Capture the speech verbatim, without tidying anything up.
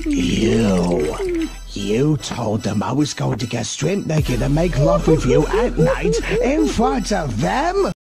You. You told them I was going to get stripped naked and make love with you at night in front of them?